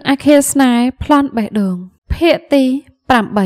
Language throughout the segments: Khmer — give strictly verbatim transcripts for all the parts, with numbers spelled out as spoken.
អាខេស្នេហ៍ប្លន់បេះដូងភាគទីប្រាំបី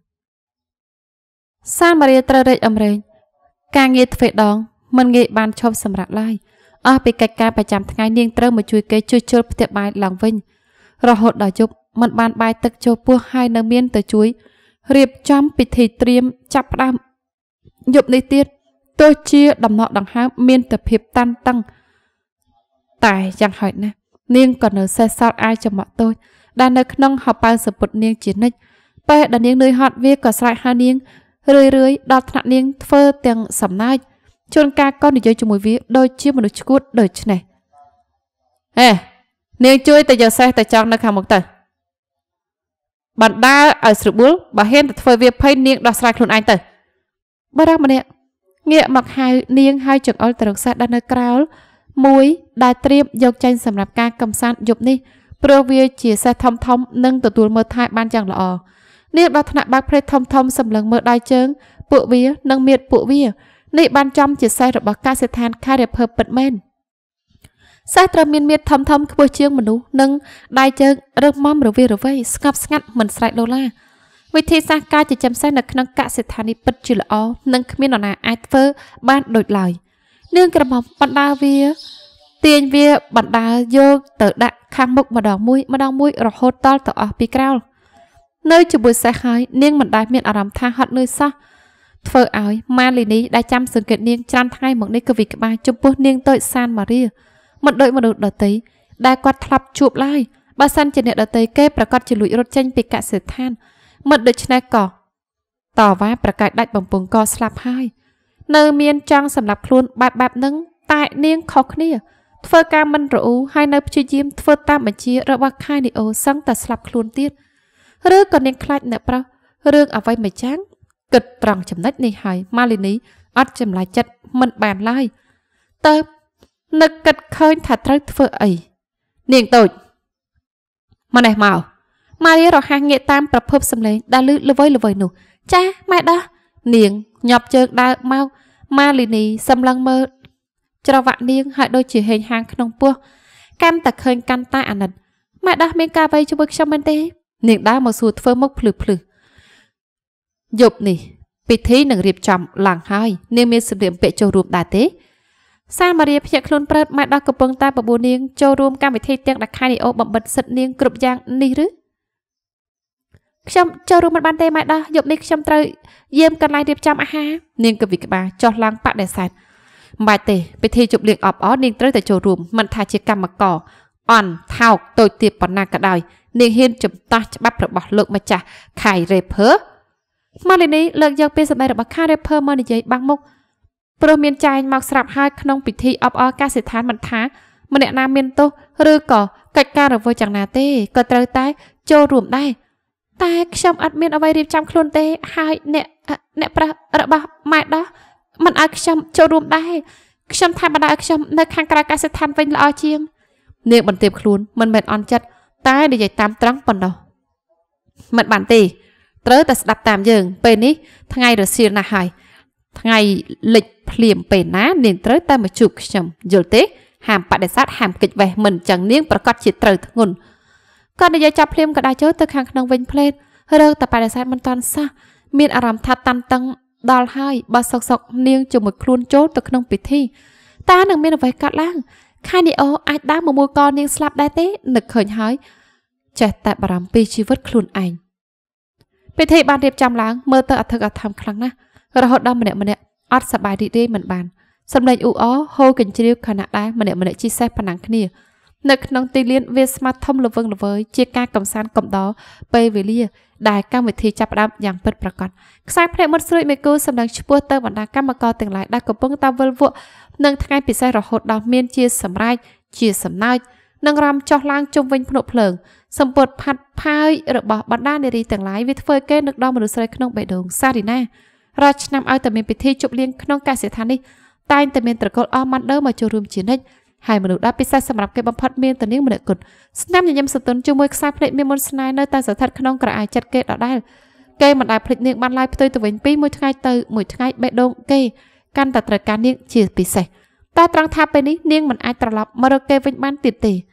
សាមារីត្រូវរែកអំរែងការងារទ្វេដងមិនងាយបានឈប់សម្រាប់ឡើយអស់ពីកិច្ចការប្រចាំថ្ងៃនាងត្រូវមកជួយគេជួយជុលផ្ទះបាយឡើងវិញរហូតដល់យប់មិនបានបាយទឹកចូលពោះហើយនៅមានទៅជួយរៀបចំពិធីត្រៀមចាប់ផ្ដើមយប់នេះទៀតទោះជាដំណក់ដង្ហើមមានតែភាពតានតឹងតែយ៉ាងហោចណាស់នាងក៏នៅសេះសល់អាយចំអកតូចដែលនៅក្នុងហោប៉ៅសពុតនាងជានិច្ចពេលដែលនាងនឿយហត់វាក៏ស្រែកហៅនាងរឿយរឿយដល់ថ្នាក់នាងធ្វើទាំងសំណើចជួនកាលក៏និយាយជាមួយវាដូចជាមនុស្សឈួតដូច្នេះហេនាងជួយទៅយកសេះទៅចង់នៅខាងមុខទៅបណ្ដាឲ្យស្រួលបើហ៊ានទៅធ្វើវាភ័យនាងដោះស្រាយខ្លួនឯងទៅបារម្ភម្នាក់ងាកមកហៅនាងហើយចង្អុលទៅរកសេះដែលនៅក្រោលមួយដែលត្រៀមយកចេញសម្រាប់ការកំសាន្តយប់នេះព្រោះវាជាសេះធំធំនិងទទួលមើលថែបានយ៉ាងល្អនាងដល់ថ្នាក់បាក់ភ្នែកធំធំសម្លឹងមើលដៃជើងពួកវានិងមៀតពួកវានេះបានចំជាសេះរបស់កសិដ្ឋានខេត្តរភើពិតមែនសេះត្រូវមានមៀតធំធំខ្ពស់ជាងមនុស្សនិងដៃជើងរឹងមាំរវារវៃស្ងប់ស្ងាត់មិនស្រែកដូឡាវិធីសាស្ត្រការចិញ្ចឹមសេះនៅក្នុងកសិដ្ឋាននេះពិតជាល្អនិងគ្មាននរណាអាចធ្វើបានដូចឡើយនាងក្រមុំបណ្ដាវាទាញវាបណ្ដាយកទៅដាក់ខាងមុខម្ដងមួយម្ដងមួយរហូតដល់ទៅអស់ពីក្រោលនៅជាមួយសេះហើយនាងមិនដែលមានអារម្មណ៍ថាហត់នឿយសោះធ្វើឲ្យម៉ាលីនីដែលចាំសង្កេតនាងច្រើនថ្ងៃមកនេះក៏វិក្បាលចំពោះនាងតូចសានម៉ារីមិនដូចមនុស្សដទៃដែលគាត់ធ្លាប់ជួបឡើយបើសិនជាអ្នកដទៃគេប្រកាសជាលួចរត់ចេញពីកសិដ្ឋានមិនដូច្នេះក៏តវ៉ាប្រកាសដាច់បំពង់កស្លាប់ហើយនៅមានចង់សម្រាប់ខ្លួនបែបបែបហ្នឹងតែនាងខុសគ្នាធ្វើការមិនរអ៊ូហើយនៅព្យាយាមធ្វើតាមបញ្ជារបស់ខៃនីអូសឹងតែស្លាប់ខ្លួនទៀតឬក៏នាងខ្លាចអ្នកប្រុសរឿងអ្វីមិនចាំងគិតត្រង់ចំណុចនេះហើយម៉ាលីនីអត់ចម្លែកចិត្តមិនបានឡើយទៅនឹកគិតឃើញថាត្រូវធ្វើអីនាងតូចមកនេះមកម៉ារីរហ័សងាកតាមប្រភពសម្លេងដែលលឺល្វើយល្វើយនោះចាម៉ែដោះនាងញាប់ជើងដើរមកម៉ាលីនីសម្លឹងមើលច្រវាក់នាងហើយដូចជាហេងហាងក្នុងពោះកាន់តែឃើញកាន់តែអាណិតម៉ែដោះមានការអ្វីជាមួយខ្ញុំមែនទេនាងដើរមកសួរធ្វើមុខភ្លឺភ្លឺយប់នេះពិធីនឹងរៀបចំឡើងហើយនាងមានសម្ភារៈពាក់ចូលរួមដែរទេសាមារីភ្ញាក់ខ្លួនព្រឹតម៉ែដោះកំពុងតែបបួលនាងចូលរួមកម្មវិធីទាំងដែលខៃនីអូបំបិតសិទ្ធនាងគ្រប់យ៉ាងនេះឬខ្ញុំចូលរួមមិនបានទេម៉ែដោះយប់នេះខ្ញុំត្រូវយាមកន្លែងរៀបចំអាហារនាងកវិក្បាលចោះឡើងបដិសេធមិនបាច់ទេពិធីជប់លៀងអបអរនាងត្រូវតែចូលរួមមិនថាជាកម្មករអន់ថោកតូចទាបប៉ុណ្ណាក៏ដោយនាងហ៊ានចំតោះច្បាប់របស់លោកម្ចាស់ខៃរ៉េភើម៉ាលីនីលើកយកពីសម្ដីរបស់ខៃរ៉េភើមកនិយាយបាំងមុខព្រោះមានចែងមកស្រាប់ហើយក្នុងពិធីអបអរកសិដ្ឋានមិនថាម្នាក់ណាមានទោសឬក៏កិច្ចការរវល់យ៉ាងណាទេក៏ត្រូវតែចូលរួមដែរតែខ្ញុំអត់មានអ្វីរៀបចំខ្លួនទេហើយអ្នកអ្នកប្រុសរបស់ម៉ែដោះមិនឲ្យខ្ញុំចូលរួមដែរខ្ញុំថាបណ្ដាឲ្យខ្ញុំនៅខាងក្រៅកសិដ្ឋានវិញល្អជាងនាងបន្ទាបខ្លួនមិនមែនអន់ចិត្តតែនិយាយតាមត្រង់ប៉ុណ្ណោះមិនបានទេត្រូវតែស្ដាប់តាមយើងពេលនេះថ្ងៃរសៀលណាស់ហើយថ្ងៃលិចភ្លៀងពេលណានាងត្រូវតែមកជួបខ្ញុំយល់ទេហាមបដិសេធហាមកិច្ចវេះមិនចឹងនាងប្រកាសជាត្រូវធ្ងន់គាត់និយាយចាប់ភ្លាមក៏ដើរចូលទៅខាងក្នុងវិញភ្លេតរើតែបដិសេធមិនតាន់សោះមានអារម្មណ៍ថាតាន់តឹងដល់ហើយបើសុកសុកនាងជាមួយខ្លួនចូលទៅក្នុងពិធីតើនឹងមានអ្វីកើតឡើងខៃនីអូអាចដើរមកមួយកនាងស្លាប់ដែរទេនឹកឃើញហើយចេះតែបារម្ភពីជីវិតខ្លួនឯងពិធីបានរៀបចំឡើងមើលទៅអធិកអធមខ្លាំងណាស់រហូតដល់ម្នាក់ម្នាក់អត់សប្បាយរីករាយមិនបានសម្លេងអ៊ូអហូរកញ្ជ្រៀវខណៈដែរម្នាក់ម្នាក់ជីសេះប៉ុណ្ណឹងគ្នានៅក្នុងទីលានវាស្មាត់ធំល្វឹងល្វើយជាការកំសាន្តកំដរពេលវេលាដែលកម្មវិធីចាប់ផ្ដើមយ៉ាងពិតប្រាកដខ្សែភ្នែកមុតស្រួយមេគូសម្ដេចឈ្មោះទៅបណ្ដាកម្មករទាំងឡាយដែលកំពុងតែវិលវក់នឹងថ្ងៃពិសេសរហូតដល់មានជាសម្រេចជាសំណើចនឹងរំចោះឡើងជុំវិញភ្នក់ភ្លើងសម្ពុតផាត់ផាយរបស់បណ្ដានារីទាំងឡាយវាធ្វើគេនឹកដល់មនុស្សស្រីក្នុងបេះដូងសារីណារាល់ឆ្នាំឲ្យតែមានពិធីជប់លៀងក្នុងកសិដ្ឋាននេះតែងតែមានត្រកូលអមម៉ាន់ដឺមកចូលរួមជានិច្ចហើយមនុស្សដែលពិសេសសម្រាប់គេបំផុតមានតនាងម្នាក់គត់ស្នាមញញឹមសន្ទន់ជាមួយខ្សែភ្នែកមានមុនស្នេហ៍នៅតែស្ថិតក្នុងក្រអាយចិត្តគេដដែលគេមិនដែលភ្លេចនាងបានឡើយផ្ទុយទៅវិញពីមួយថ្ងៃទៅមួយថ្ងៃបេះដូងគេកាន់តែត្រូវការនាងជាពិសេសតែត្រង់ថាពេលនេះនាងមិនអាចត្រឡប់មករកគេវិញបានទៀតទេ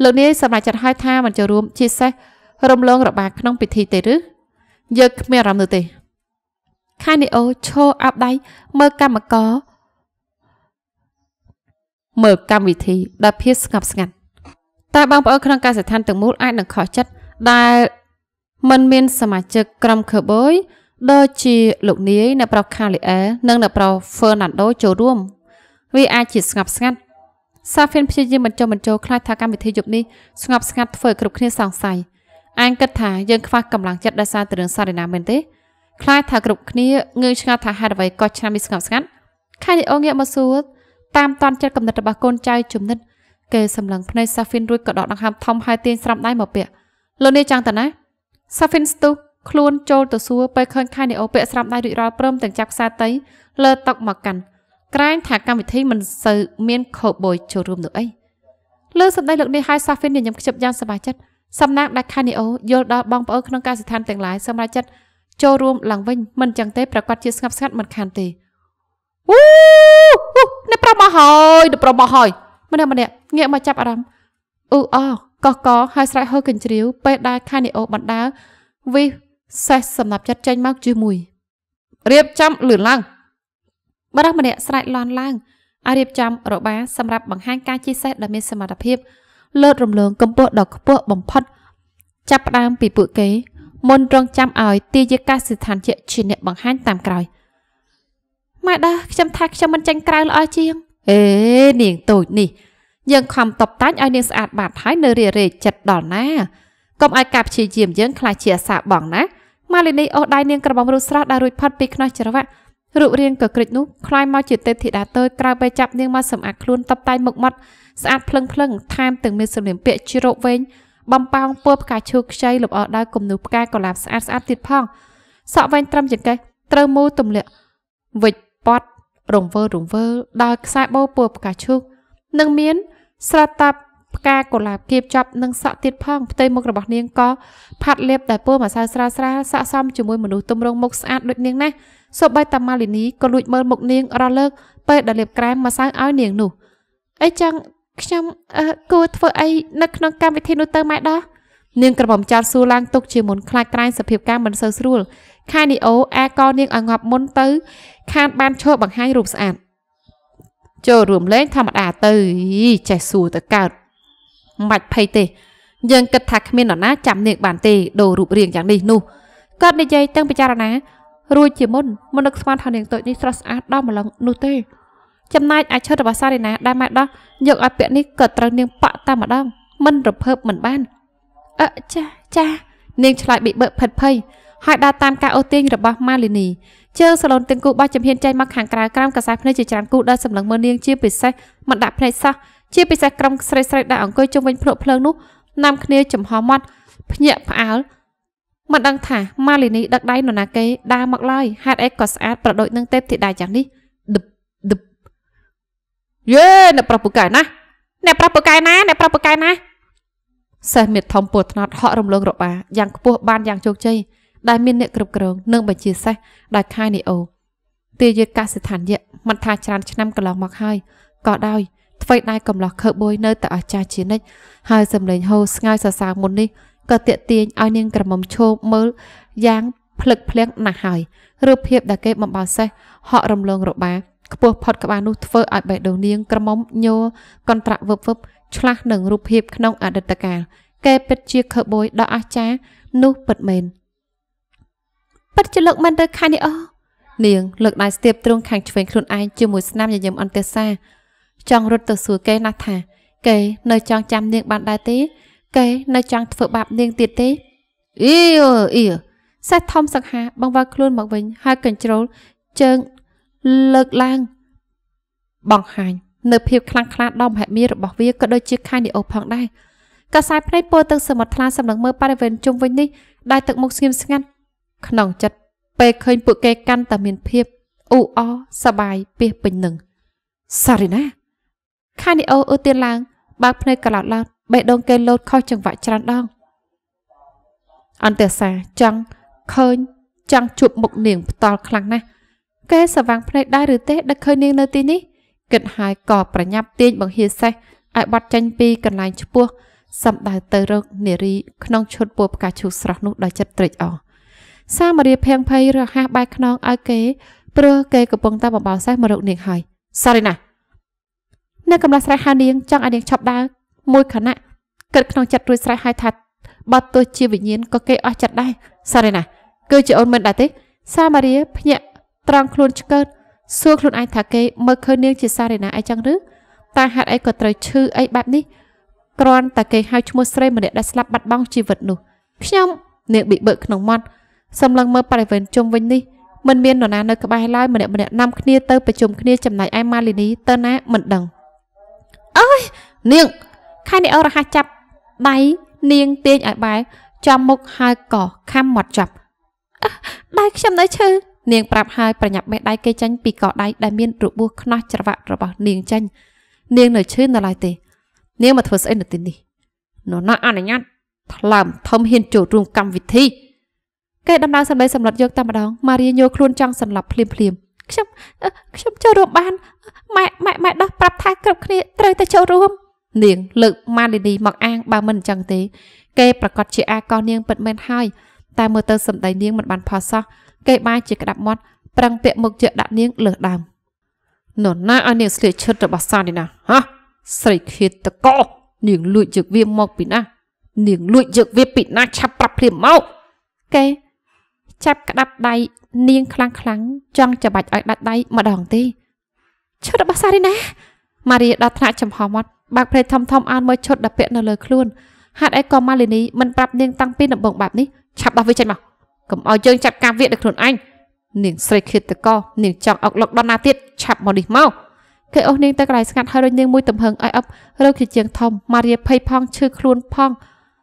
លោកនាយសម្រាប់ចាត់ឲ្យថាមិនចូលរួមជាសេះរំលងរបាក្នុងពិធីទេឬយើងគ្មានអារម្មណ៍នោះទេខានីអូឈោអាប់ដៃមើលកម្មករមើលកម្មវិធីដោយភាពស្ងប់ស្ងាត់តែបងប្អូនក្នុងការស្ថានទាំងមូលអាចនឹងខកចិត្តដែលមិនមានសមាជិកក្រុមខឺប៊យដូចជាលោកនាយអ្នកប្រុសខាលីអែនិងអ្នកប្រុសហ្វឺណាន់ដូចូលរួមវាអាចជាស្ងប់ស្ងាត់សាហ្វិនព្យាយាមបញ្ចុះបញ្ចូលខ្លាចថាកម្មវិធីយប់នេះស្ងប់ស្ងាត់ធ្វើឲ្យគ្រប់គ្នាសង្ស័យអញគិតថាយើងខ្វះកម្លាំងចិត្តដោយសារតែរឿងសារណាមែនទេខ្លាចថាគ្រប់គ្នាងឿងឆ្ងល់ថាហេតុអ្វីក៏ឆ្នាំនេះស្ងប់ស្ងាត់ខានីអូងាកមកសួរតាមតាន់ចិត្តកំណត់របស់កូនចៅជំនិតគេសម្លឹងភ្នែកសាហ្វិនរួចក៏ដកដង្ហើមធំហើយទាញស្រាប់ដៃមកពាក់លោកនាយចង់តើណាសាហ្វិនស្ទុះខ្លួនចូលទៅសួរពេលឃើញខានីអូពាក់ស្រាប់ដៃរួចរាល់ព្រមទាំងចាប់ខ្សែតៃលើតុមកកាន់ក្រែងថាកម្មវិធីមិនសូវមានខូបយចូលរួមនោះអីលើសម្ដីលោកនាយហើយសាហ្វិនញញឹមខ្ជិបយ៉ាងសប្បាយចិត្តសំណាងដែលខានីអូយល់ដល់បងប្អូនក្នុងការស្ថានទាំងឡាយសម្រាប់ចិត្តចូលរួមឡើងវិញមិនចឹងទេប្រកាសជាស្ងប់ស្ងាត់មិនខានទេវូអ្នកប្រាប់មកហើយអ្នកប្រាប់មកហើយម្នាក់ម្នាក់ងាកមកចាប់អារម្មណ៍អ៊ូអកកកហើយស្រែកហូរកញ្ជ្រៀវពេលដែលខានីអូបណ្ដាវិសេសសម្រាប់ចិត្តចេញមកជាមួយរៀបចំលឿនឡើងបរិះម្នាក់ស្រែកលន់ឡើងឲ្យរៀបចំរបាសម្រាប់បង្ហាញការជិះសេះដែលមានសមត្ថភាពលើតរំលងកម្ពស់ដ៏ខ្ពស់បំផុតចាប់ផ្ដើមពីពួកគេមុនរងចាំឲ្យទាយាកាស្ថានជាជាអ្នកបង្ហាញតាមក្រោយម៉ែដាខ្ញុំថាខ្ញុំមិនចាញ់ក្រៅល្អជាងអេនាងតូចនេះយើងខំតបតាច់ឲ្យនាងស្អាតបាតហើយនៅរារែកចិត្តដល់ណាកុំឲ្យការព្យាយាមយើងខ្លាចជាអាសាបងណាម៉ាលីនីអូដៃនាងក្របំរុស្រស់ដែលរួចផុតពីខ្នោះច្រវាក់រូបរាងក៏ក្រិចនោះคล้ายមកជាទេពធីតាតូចក្រៅពេលចាប់នាងមកសម្អាតខ្លួនតបតែមុខមាត់ស្អាតភ្លឹងភ្លឹងថែមទាំងមានសម្លៀកពាក់ជ្រោកវែងបំប៉ោងពណ៌ផ្កាឈូកខ្ចីលម្អដោយគំនូរផ្កាកុលាបស្អាតស្អាតទៀតផងសក់វែងត្រឹមចង្កេះត្រូវមូលទម្លាក់វិចប៉តរង្វើរង្វើដោយខ្សែបូពណ៌ផ្កាឈូកនិងមានស្រតាប់ផ្កាកុលាបគៀបជាប់នឹងសក់ទៀតផងផ្ទៃមុខរបស់នាងក៏ផាត់លេបតែពណ៌ម្សៅស្រាលស្រាលស័ក្តិសមជាមួយមនុស្សទម្រង់មុខស្អាតដូចនាងណាសូម្បីតាម៉ាលីនីក៏លួចមើលមុខនាងរស់លើកពេលដែលលេបក្រែមម្សៅឲ្យនាងនោះអីចឹងខ្ញុំគួរធ្វើអីនៅក្នុងកម្មវិធីនោះទៅម៉ែដោះនាងក្រមុំចោតសួរឡើងទុកជាមុនខ្លាចក្រែងសភាពការមិនសូវស្រួលខានីអូអែកនាងឲ្យងាប់មុនទៅខានបានឈរបង្ហាញរូបស្អាតចូលរួមលេងធម្មតាទៅចេះសួរទៅកើតមិនបាច់ភ័យទេយើងគិតថាគ្មាននរណាចាំនាងបានទេដូររូបរាងយ៉ាងនេះនោះគាត់និយាយទាំងពិចារណារួចជាមុនមិននឹកស្មានថានាងតូចនេះស្រស់ស្អាតដល់ម្លឹងនោះទេចំណែកអាចឈុតរបស់សារីណាដែលម៉ែដោះយកឲ្យពាក់នេះក៏ត្រូវនាងប៉តែម្ដងមិនរភើបមិនបានអឺចាចានាងឆ្លើយបិបិផិតភ័យហើយដើរតាមការអូសទាញរបស់ម៉ាលីនីជើងសាឡុនទាំងគូបោះចំហៀនចេញមកខាងក្រៅក្រោមកសែភ្នែកជាច្រើនគូដើរសម្លឹងមើលនាងជាពិសេសមិនដាក់ភ្នែកសោះជាពិសេសក្រុមស្រីស្រីដែលអង្គុយជុំវិញភ្នក់ភ្លើងនោះនាំគ្នាចំហមាត់ភ្ញាក់ផ្អើលមិនដឹងថាម៉ាលីនីដឹកដៃនរណាគេដើរមកឡើយហេតុអីក៏ស្អាតប្រដូចនឹងទេពធីតាយ៉ាងនេះដឹបដឹបយេអ្នកប្រុសពូកែណាអ្នកប្រុសពូកែណាអ្នកប្រុសពូកែណាសេះមេធំពូថ្នត់ហក់រំលងរបាយ៉ាងខ្ពស់បានយ៉ាងជោគជ័យដែលមានអ្នកគ្រប់គ្រងនិងបញ្ជាសេះដោយខានីអូទាយាកាស្ថានយៈមិនថាច្រើនឆ្នាំកន្លងមកហើយក៏ដោយអ្វីដែលកំឡោះខើបួយនៅតែអស្ចារ្យជានិច្ចហើយសម្លេងហូរស្ងើយសរសើរមុននេះក៏តាក់ទាញឲ្យនាងក្រមុំឈោមើលយ៉ាងភ្លឹកភ្លាំងណាស់ហើយរូបភាពដែលគេបំបោសេះហក់រំលងរបាខ្ពស់ផុតក្បាលនោះធ្វើឲ្យបេះដូងនាងក្រមុំញ័រកន្ត្រាក់វឹបវឹបឆ្លាស់នឹងរូបភាពក្នុងអតីតកាលគេពិតជាខើបួយដ៏អស្ចារ្យនោះពិតមែនពិតជាលោកមិនទៅខានីអូនាងលើកដៃស្ទាបទ្រង់ខាងឆ្វេងខ្លួនឯងជាមួយស្នាមញញឹមអន្ទះសាចង់រត់ទៅសួរគេណាស់ថាគេនៅចង់ចាំនាងបានដែរទេគេនៅចង់ធ្វើបាបនាងទៀតទេអ៊ីអ៊ីសេះធំសង្ហាបង្វិលខ្លួនមកវិញហើយកញ្ជ្រោលជើងលើកឡើងបង្ហាញនៅភាពខ្លាំងក្លាដ៏មហិមារបស់វាក៏ដូចជាខានីអូផងដែរកសែភ្នែកពោលទឹកសមុទ្រថ្លាសម្លឹងមើលបរិវេណជុំវិញនេះដែលទឹកមុខស្ងៀមស្ងាត់ក្នុងចិត្តពេលឃើញពួកគេកាន់តែមានភាពអ៊ូអរសបាយពីពេញនឹងសារ៉េណាខានីអូអ៊ូទៀនឡើងបើកភ្នែកក្លោតឡោតបេះដូងគេលោតខុសចង្វាក់ច្រើនដងអន្តេសាចង់ឃើញចង់ជួបមុខនាងផ្ដាល់ខ្លាំងណាស់គេសវាងភ្នែកដែរឬទេដែលឃើញនាងនៅទីនេះគិតហើយក៏ប្រញាប់ទាញបង្ហៀសេះឲ្យបាត់ចេញពីកន្លែងឈ្មោះសំដៅទៅរកនារីក្នុងឈុតពណ៌ផ្កាឈូកស្រស់នោះដោយចិត្តត្រេកអរសាមារីភ័យភ័យរហ័សបែកខ្នងឲ្យគេព្រោះគេកំពុងតែបបោសេះមករកនាងហើយសរីណាអ្នកកំឡុះស្រែហៅនាងចង់ឲ្យនាងឈប់ដើរមួយខណៈគិតក្នុងចិត្តរួចស្រេចហើយថាបើទោះជាវិញ្ញាណក៏គេអស់ចិត្តដែរសរីណាគឺជាអូនមិនដែរទេសាមារីភ្ញាក់ត្រង់ខ្លួនឆ្កើតសួរខ្លួនឯងថាគេមើលឃើញនាងជាសារីណាអីចឹងឬតែហេតុអីក៏ត្រូវឈឺអីបែបនេះគ្រាន់តែគេហៅឈ្មោះស្រីម្នាក់ដែលស្លាប់បាត់បង់ជីវិតនោះខ្ញុំនាងបិបើកក្នុងមាត់សម្លឹងមើលបរិវេណជុំវិញនេះមិនមាននរណានៅក្បែរឡើយម្នាក់ម្នាក់នាំគ្នាទៅប្រជុំគ្នាចំណែកឯម៉ាលីនីទៅណាមិនដឹងអើយនាងខែនេះអររហ័សចាប់ដៃនាងទាញឲ្យបែរចំមុខហើយក៏ខំមាត់ចាប់ដៃខ្ញុំនៅឈឺនាងប្រាប់ហើយប្រញាប់បេះដៃគេចាញ់ពីកដៃដែលមានរបួសខ្នោះច្រវាក់របស់នាងចាញ់នាងនៅឈឺនៅឡើយទេនាងមកធ្វើស្អីនៅទីនេះនរណាអនុញ្ញាតថ្លើមធំហ៊ានចូលរួមកម្មវិធីគេដំណើរសម្ដីសម្លុតយកតែម្ដងម៉ារីញ័រខ្លួនចង់សន្លប់ភ្លាមភ្លាមខ្ញុំខ្ញុំចូលរួមបានម៉ែម៉ែម៉ែដោះប្រាប់ថាគ្រប់គ្នាត្រូវតែចូលរួមនាងលើកម៉ាលីនីមកអាងបើមិនអញ្ចឹងទេគេប្រកាសជាអាកោនាងពិតមែនហើយតែមើលទៅសម្ដីនាងមិនបានផុសសោះគេបានជាក្តាប់មាត់ប្រឹងពាក់មុខជាដាក់នាងលើសដើមនរណាឲ្យនាងស្លៀកឈុតរបស់សានេះណាហ៎ស្រីឃាតកោនាងលួចយកវាមកពីណានាងលួចយកវាពីណាឆាប់ប្រាប់ភ្លាមមកគេចាប់ក្តាប់ដៃនាងខ្លាំងខ្លាំងចង់ច្បាច់ឲ្យដាច់ដៃម្ដងទេឈុតរបស់សារីណាម៉ារីដល់ថ្នាក់ចំហមាត់បើកភ្នែកធំធំអានមើលឈុតដែលពាក់នៅលើខ្លួនហេតុអីក៏ម៉ាលីនីមិនប្រាប់នាងតាំងពីដំបូងបែបនេះឆាប់ដោះវាចេញមកកុំឲ្យយើងចាត់ការវាដោយខ្លួនឯងនាងស្រីឃាតកោនាងចង់អុកលុកដល់ណាទៀតឆាប់មកនេះមកគេអូសនាងទៅកន្លែងស្ងាត់ហើយរញនាងមួយទំហឹងឲ្យអប់រកជាជាងធំម៉ារីភ័យផងឈឺខ្លួនផង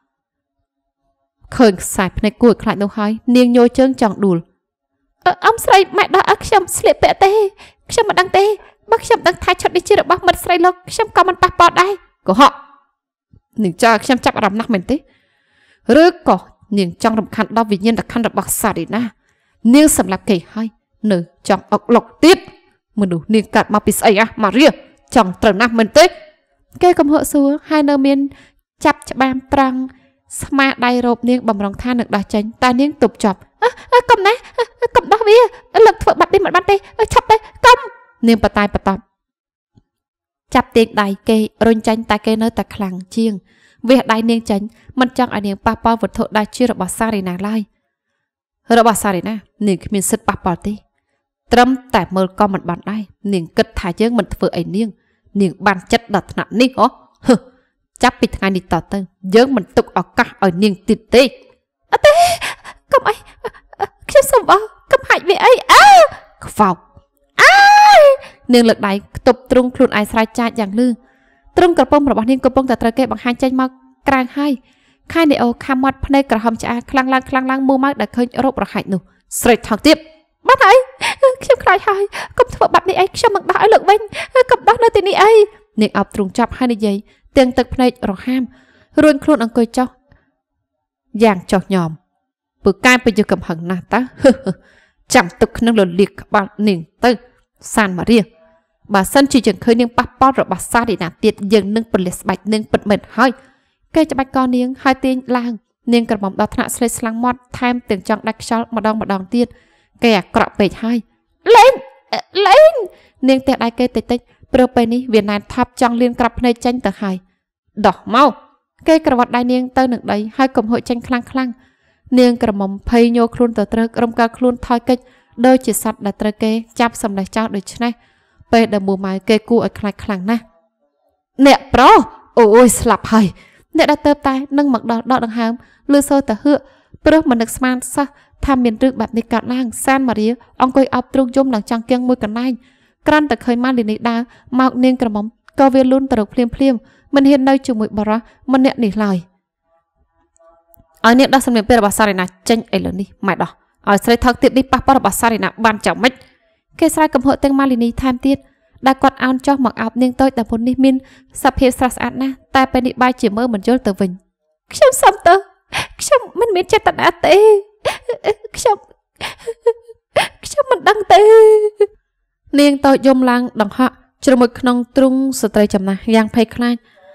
ឃើញខ្សែភ្នែកគួរខ្លាចនោះហើយនាងញយជើងចង់ដួលអ៊ំស្រីម៉ែដោះឲ្យខ្ញុំស្លៀកពាក់ទេខ្ញុំមិនដឹងទេបើខ្ញុំដឹងថាឈុតនេះជារបស់មិត្តស្រីលោកខ្ញុំក៏មិនប៉ះពាល់ដែរកុហកនាងចង់ឲ្យខ្ញុំចាប់អារម្មណ៍ណាស់មែនទេឬក៏នាងចង់រំខានដល់វិញ្ញាណតខណ្ឌរបស់សារីណានាងសម្រាប់គេហើយនៅចង់អុកលុកទៀតមនុស្សនាងកាត់មកពីស្អីអាម៉ារីចង់ត្រូវណាស់មែនទេគេកំហកសួរហើយនៅមានចាប់ច្បាមត្រង់ស្មាដៃរោបនាងបំរុងថានឹងដោះចេញតែនាងទប់ចប់កុំណាកុំដោះវាលើកធ្វើបាត់នេះមិនបានទេឆាប់ទៅកុំនាងបតាយបតប់ចាប់ទាញដៃគេរុញចាញ់តែគេនៅតែខ្លាំងជាងវាដៃនាងចាញ់មិនចង់ឲ្យនាងប៉ះពាល់វត្ថុដែលជារបស់សារីណាឡើយរបស់សារីណានាងគ្មានសិទ្ធិប៉ះពាល់ទេត្រឹមតែមើលក៏មិនបានដែរនាងគិតថាយើងមិនធ្វើអីនាងនាងបានចិត្តដល់ថ្នាក់នេះហ៎ចាប់ពីថ្ងៃនេះតទៅយើងមិនទុកឱកាសឲ្យនាងទៀតទេអត់ទេកុំអីខ្ញុំសុំអរកុំហាច់វាអីអើខ្វោកអើនាងលើកដៃខ្ទប់ទ្រង់ខ្លួនឯងស្រែកចាចយ៉ាងលឺទ្រង់ក្រពុំរបស់នាងកំពុងតែត្រូវគេបង្ហាញចេញមកក្រៅហើយខែនីអូខំមាត់ភ្នែកក្រហមឆ្អាខ្លាំងឡើងខ្លាំងឡើងមួម៉ៅដែលឃើញរោគរហ័យនោះស្រេចថងទៀតបានហើយខ្ញុំខ្លាចហើយកុំធ្វើបាត់នេះអីខ្ញុំមិនដោះឲ្យលោកវិញកុំដោះនៅទីនេះអីនាងអោបទ្រង់ចាប់ហើយនិយាយទាំងទឹកភ្នែករហាមរួញខ្លួនអង្គុយចុះយ៉ាងចុះញោមពើកែប្រយុទ្ធកំហឹងណាស់តើចាំទុកក្នុងលលៀកក្បាលនាងទៅសានម៉ារីបើសិនជាយើងឃើញនាងប៉ះប៉ល់របស់សារីណាទៀតយើងនឹងពលិះស្បែកនាងពិតមែនហើយគេច្បាច់កនាងហើយទាញឡើងនាងក្រមុំដល់ថ្នាក់ស្លេកស្លាំងមាត់ថែមទាំងចង់ដាច់ខ្យល់ម្ដងម្ដងទៀតគេអាក្រក់ពេកហើយលេងលេងនាងទះដៃគេតិចតិចព្រោះពេលនេះវាណែនថប់ចង់លៀនក្រាប់ភ្នែកចេញទៅហើយដោះមកគេក្រវ៉ាត់ដៃនាងទៅនឹងដីហើយកំហុចចេញខ្លាំងខ្លាំងនាងក្រមុំភ័យញ័រខ្លួនទៅត្រូវរំកើខ្លួនថយកិច្ចដូចជាសត្វដែលត្រូវគេចាប់សម្លេចចោលដូច្នេះពេលដែលមួម៉ៅគេគួរឲ្យខ្លាចខ្លាំងណាស់អ្នកប្រុសអូយស្លាប់ហើយអ្នកដែលទៅតែនឹងមកដល់ដកដង្ហើមលឺសូរតែហឺព្រោះមិននឹកស្មានសោះថាមានរឿងបែបនេះកើតឡើងសានម៉ារីអង្គុយអោបទ្រូងយំនឹងចង់គៀងមួយកន្លែងក្រាន់តែឃើញម៉ាលីនីដើរមកនាងក្រមុំក៏វាលូនទៅរកភ្លាមភ្លាមមិនហ៊ាននៅជាមួយបរោះម្នាក់នេះឡើយឲ្យនាងដោះសម្លៀកបំពាក់របស់សារីណាចេញឥឡូវនេះម៉ែដោះឲ្យស្រីថោកទៀតនេះប៉ះពាល់របស់សារីណាបានចាំមិនគេស្រែកកំហុសទាំងម៉ាលីនីថែមទៀតដែលគាត់អោនចុះមកអោបនាងតូចដែលមុននេះមានសភាពស្រស់ស្អាតណាស់តែពេលនេះបែរជាមើលមិនយល់ទៅវិញខ្ញុំសុំទៅខ្ញុំមិនមានចេតនាទេខ្ញុំខ្ញុំមិនដឹងទេនាងតូចយំឡើងដង្ហក់ជ្រមុជក្នុងទ្រុងស្ត្រីចំណាស់យ៉ាងភ័យខ្លាច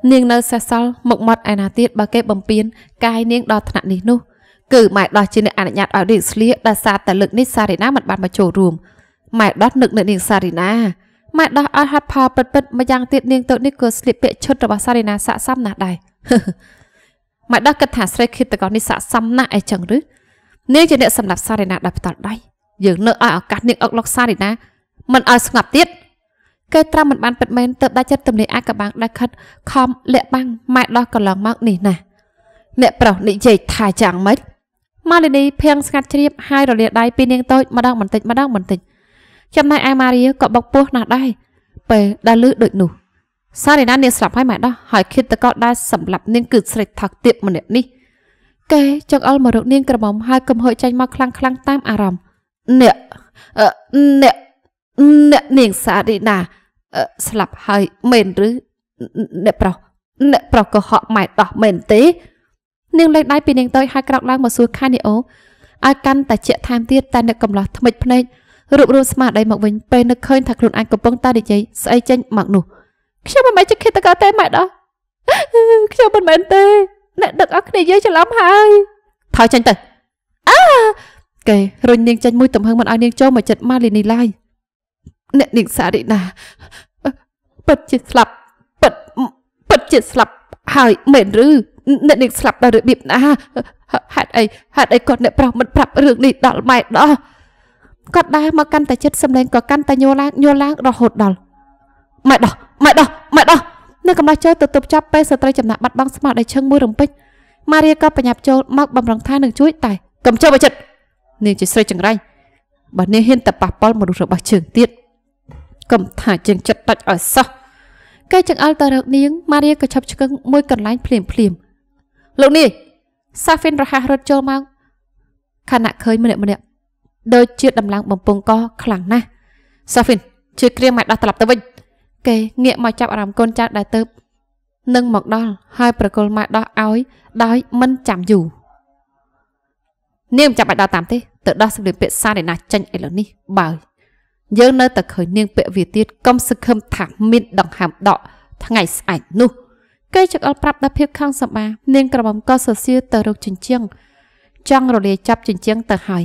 នាងនៅសេះសល់មុខមាត់ឯណាទៀតបើគេបំពេញកាយនាងដល់ថ្នាក់នេះនោះគឺម៉ែដោះជាអ្នកអនុញ្ញាតឲ្យនាងស្លៀកដោយសារតែលើកនេះសារីណាមិនបានមកចូលរួមម៉ែដោះនឹកនៅនាងសារីណាម៉ែដោះឲ្យហាត់ផលពិតពិតម្យ៉ាងទៀតនាងទៅនេះក៏ស្លៀកពាក់ឈុតរបស់សារីណាស័ក្តិសមណាស់ដែរម៉ែដោះគិតថាស្រីឃាតករនេះស័ក្តិសមណាស់អីចឹងឬនាងជាអ្នកសម្រាប់សារីណាដោយផ្ទាល់ដៃយើងនៅឲ្យឱកាសនាងអុកឡុកសារីណាមិនឲ្យស្ងប់ទៀតគេត្រាំមិនបានពិតមែនទៅដាច់ចិត្តទំនេរអាកបាំងដាច់ខិតខំលាក់បាំងម៉ែដោះកន្លងមកនេះណាអ្នកប្រុសនិយាយថាយ៉ាងម៉េចម៉ាលីនីភៀងស្ងាត់ជ្រាបហើយរលាដៃពីនាងតូចម្ដងបន្តិចម្ដងបន្តិចចំណែកឯម៉ារីក៏បុកពោះណាស់ដែរពេលដែលលឺដូចនោះសារីណានាងស្លាប់ហើយម៉ែដោះហើយឃាតករដែលសម្លាប់នាងគឺស្រីថកទៀបម្នាក់នេះគេចង្អុលមករកនាងក្រមុំហើយកំហុយចាញ់មកខ្លាំងខ្លាំងតាមអារម្មណ៍អ្នកអ្នកអ្នកនាងសារីណាស្លាប់ហើយមែនឬអ្នកប្រុសអ្នកប្រុសក៏ហក់ម៉ែដោះមែនទេនាងលេងដៃពីនាងតូចហើយក្រោកឡើងមកសួរខានីអូឲ្យកាន់តែជាក់ថែមទៀតតែអ្នកកំឡោះថ្មិចភ្នែករួបរวมស្មារតីមកវិញពេលនឹកឃើញថាខ្លួនឯងកំពុងតែនិយាយស្អីចេញមកនោះខ្ញុំមិនមែនជាឃាតករទេម៉ែដោះខ្ញុំមិនមែនទេអ្នកដឹកអស់គ្នាយើងច្រឡំហើយថយចេញទៅអើគេរុញនាងចេញមួយទំហឹងមិនឲ្យនាងចូលមកចិត្តម៉ាលីនីឡើយអ្នកនាងសារីណាពិតជាស្លាប់ពិតពិតជាស្លាប់ហើយមែនឬអ្នកនាងស្លាប់ដោយរបៀបណាហេតុអីហេតុអីគាត់អ្នកប្រុសមិនប្រាប់រឿងនេះដល់ម៉ែដោះគាត់ដើរមកកាន់តែចិត្តសម្លេងក៏កាន់តែញ័រឡើងញ័រឡើងរហូតដល់ម៉ែដោះម៉ែដោះម៉ែដោះនៅកំឡុងចូលទៅទប់ចាប់ពេលស្ត្រីចំណាក់បាត់បង់ស្មារតីឈឹងមួយរំពេចម៉ារីក៏បញ្ញាប់ចូលមកបំរុងថានឹងជួយតែកុំចូលមកចិត្តនាងជាស្រីចង្រៃបើនាងហ៊ានតែប៉ះពាល់មនុស្សរបស់ជើងទៀតកុំថាជើងចិត្តដាច់ឲ្យសោះគេចង្អុលទៅរកនាងម៉ារីក៏ឈប់ឆ្កឹងមួយកន្លែងភ្លាមភ្លាមលោកនេះសាហ្វិនរហ័សរត់ចូលមកខណៈឃើញម្នាក់ម្នាក់ដូចជាដំឡើងបំពង់កខ្លាំងណាស់សាហ្វិនជួយគ្រាម៉ែដោះត្រឡប់ទៅវិញគេងាកមកចាប់អារម្មណ៍កូនចៅដែលទៅនឹងមកដល់ហើយប្រគល់ម៉ែដោះឲ្យដោយមិនចាំយូរនាងមិនចាំបាច់ដល់តាមទេទៅដោះសម្លៀកពាក់សារីណាចេញឥឡូវនេះបើយើងនៅតែឃើញនាងពាក់វាទៀតកុំសង្ឃឹមថាមានដង្ហើមដកថ្ងៃស្អែកនោះគេចង្អុលប្រាប់ដល់ភាពខឹងសម្បានាងក្រមុំក៏សរសៀរទៅរកចិញ្ចៀងចង់រលាយចាប់ចិញ្ចៀងទៅហើយ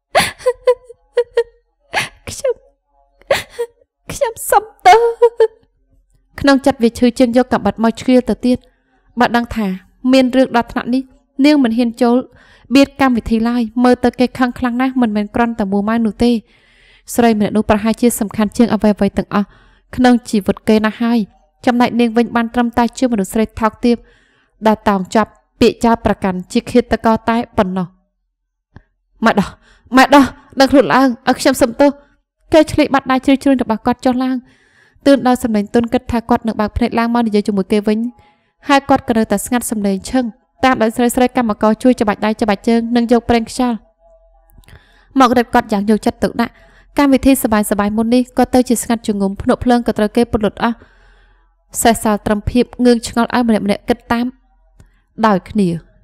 ខ្ញុំខ្ញុំសុំទៅក្នុងចិត្តវាឈឺជាងយកកាំបិតមកឆ្កៀលទៅទៀតបើដឹងថាមានរឿងដល់ថ្នាក់នេះនាងមិនហ៊ានចូលបៀតកម្មវិធីឡើយមើលទៅគេខឹងខ្លាំងណាស់មិនមែនគ្រាន់តែមួម៉ៅនោះទេស្រីម្នាក់នោះប្រហែលជាសំខាន់ជាងអ្វីអ្វីទាំងអស់ក្នុងជីវិតគេណាស់ហើយចំណែកនាងវិញបានត្រឹមតែជាមនុស្សស្រីថោកទាបដែលតោងចាប់ពាក្យចោទប្រកាន់ជាឃាតករតែប៉ុណ្ណោះម៉ែដោះម៉ែដោះដឹងខ្លួនឡើងឲ្យខ្ញុំសុំទោសគេឆ្លៀកបាត់ដៃជ្រឿជ្រឿនរបស់គាត់ចុះឡើងទឿនដល់សម្លេងទុនគិតថាគាត់នឹងបើកភ្នែកឡើងមកនិយាយជាមួយគេវិញហើយគាត់ក៏នៅតែស្ងាត់សម្លេងឈឹងតាមដោយស្រីស្រីកម្មករជួយច្បាច់ដៃច្បាច់ជើងនិងយកប្រេងខ្យល់មករត់គាត់យ៉ាងយកចិត្តទុកដាក់កម្មវិធីសបាយសបាយមុននេះក៏ទៅជាស្ងាត់ជងុំភ្នក់ភ្លើងក៏ត្រូវគេពន្លត់អស់សេះសល់ត្រឹមភាពងឿងឆ្ងល់ឲ្យម្នាក់ម្នាក់គិតតាមដោយគ្នា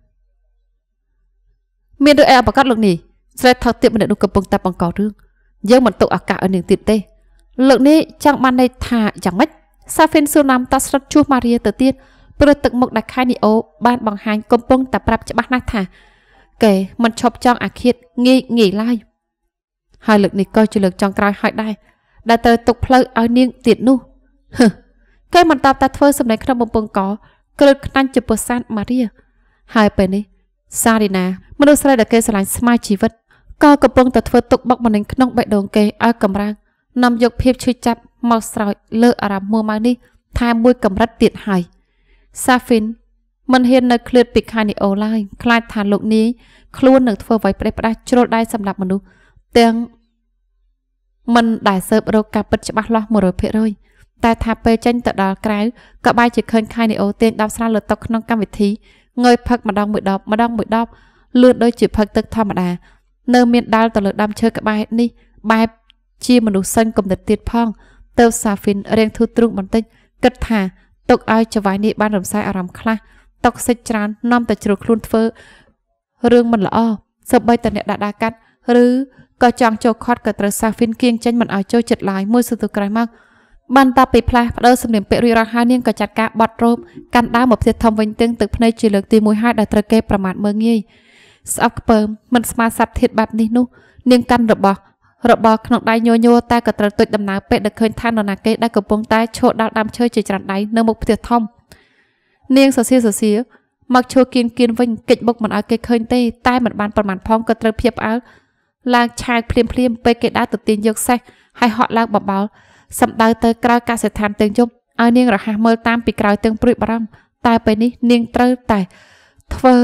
មានរឿងអីអបកតលោកនេះស្រីថោកទៀបម្នាក់នោះកំពុងតែបង្ករឿងយើងមិនទុកឱកាសឲ្យនាងទៀតទេលោកនេះចង់បានន័យថាយ៉ាងម៉េចសាហ្វិនស៊ូណាំតាស្រុតជួសម៉ារីទៅទៀតព្រោះទឹកមុខដែលខៃនីអូបានបង្ហាញកំពុងតែប្រាប់ច្បាស់ណាស់ថាគេមិនឈប់ចង់អាឃាតងាយងាយឡើយហើយលើកនេះក៏ជាលើកចង់ក្រោយហើយដែរដែលត្រូវទុកផ្លូវឲ្យនាងទៀតនោះហឺគេមិនតបតែធ្វើសម្ដែងក្នុងបំពង់កគ្រើតខ្នាញ់ចំពោះសានម៉ារីហើយពេលនេះសារីណាមនុស្សស្រីដែលគេស្រឡាញ់ស្មៅជីវិតក៏កំពុងតែធ្វើទុកបុកម្នេញក្នុងបេះដូងគេឲ្យកម្រើកនាំយកភាពឈឺចាប់មកស្រោចលើអារម្មណ៍មួម៉ៅនេះថាមួយកម្រិតទៀតហើយសាហ្វិនមិនហ៊ាននៅឃ្លាតពីខានីអូឡើយខ្លាចថាលោកនាយខ្លួននឹងធ្វើអ្វីផ្ដេសផ្ដាស់ជ្រុលដៃសម្រាប់មនុស្សទាំងមិនដែលស៊ើបរកការពិតច្បាស់លាស់ một trăm phần trăm តែថាពេលចេញទៅដល់ក្រៅក៏បែរជាឃើញខានីអូទាញដបស្រាលលើតុក្នុងកម្មវិធីងើយផឹកម្ដងមួយដបម្ដងមួយដបលឿនដូចជាផឹកទឹកធម្មតានៅមានដាល់ទៅលើដើមឈើក្បែរនេះបែបជាមនុស្សសិនកំណត់ទៀតផងទៅសាហ្វិនរៀងធូរទ្រូងបន្តិចគិតថាទុកឲ្យចវាយនេះបានរំសាយអារម្មណ៍ខ្លះតុកសិចច្រើននាំតែជ្រុលខ្លួនធ្វើរឿងមិនល្អសូម្បីតែអ្នកដាក់ដាកាត់ឬក៏ចង់ចូលខត់ក៏ត្រូវសាហ្វិនគៀងចេញមិនឲ្យចូលចិត្តឡើយមួយសន្ទុះក្រោយមកបានតបពីផ្លាស់ផ្ដោសម្លៀកពាក់រួចរាល់ហើយនាងក៏ចាត់ការបត់រ៉ូបកាន់ដើមមកផ្ទះធំវិញទាំងទឹកភ្នែកជាលើកទីមួយហើយដែលត្រូវគេប្រមាថមើលងាយស្អប់ខ្ពើមមិនស្មារសັດធាតបែបនេះនោះនាងកាន់របស់របស់ក្នុងដៃញញួរតែក៏ត្រូវទុចដំណើរពេកដែលឃើញថានរណាគេដែលកំពុងតែឈរដល់ដើមឈើជាច្រើនដៃនៅមុខផ្ទះធំនាងសសៀសសៀមកឈួរគៀនគៀនវិញកិច្ចបុកមិនឲ្យគេឃើញទេតែមិនបានប្រមាណផងក៏ត្រូវភៀបផ្អើលឡើងឆាយភ្លាមភ្លាមពេលគេដើរទៅទាញយកសេះហើយហក់ឡើងបបោលសម្ដៅទៅក្រៅកសិដ្ឋានទាំងយប់ឲ្យនាងរហ័សមើលតាមពីក្រោយទាំងព្រួយបារម្ភតែពេលនេះនាងត្រូវតែធ្វើ